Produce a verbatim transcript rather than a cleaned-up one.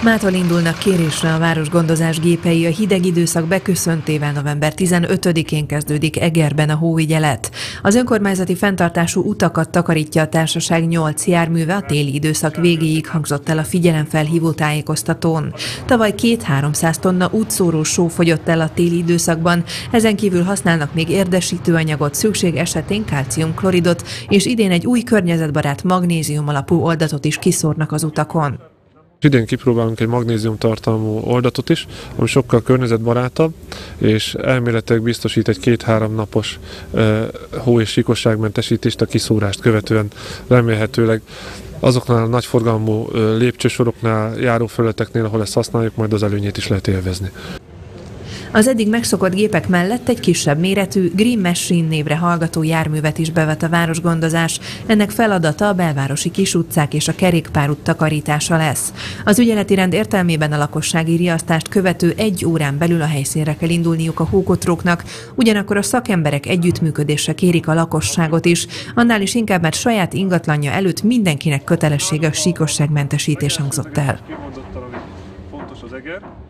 Mától indulnak kérésre a városgondozás gépei, a hideg időszak beköszöntével november tizenötödikén kezdődik Egerben a hóvigyelet. Az önkormányzati fenntartású utakat takarítja a társaság nyolc járműve, a téli időszak végéig hangzott el a figyelemfelhívó tájékoztatón. Tavaly két-háromszáz tonna útszórós só fogyott el a téli időszakban, ezen kívül használnak még érdesítőanyagot, szükség esetén kálciumkloridot, és idén egy új környezetbarát magnézium alapú oldatot is kiszórnak az utakon. Idén kipróbálunk egy magnézium tartalmú oldatot is, ami sokkal környezetbarátabb, és elméletileg biztosít egy két-három napos uh, hó- és síkosságmentesítést a kiszórást követően. Remélhetőleg azoknál a nagyforgalmú uh, lépcsősoroknál, járófelületeknél, ahol ezt használjuk, majd az előnyét is lehet élvezni. Az eddig megszokott gépek mellett egy kisebb méretű Green Machine névre hallgató járművet is bevet a városgondozás. Ennek feladata a belvárosi kisutcák és a kerékpárút takarítása lesz. Az ügyeleti rend értelmében a lakossági riasztást követő egy órán belül a helyszínre kell indulniuk a hókotróknak, ugyanakkor a szakemberek együttműködésre kérik a lakosságot is, annál is inkább, mert saját ingatlanja előtt mindenkinek kötelessége a síkosságmentesítés hangzott el.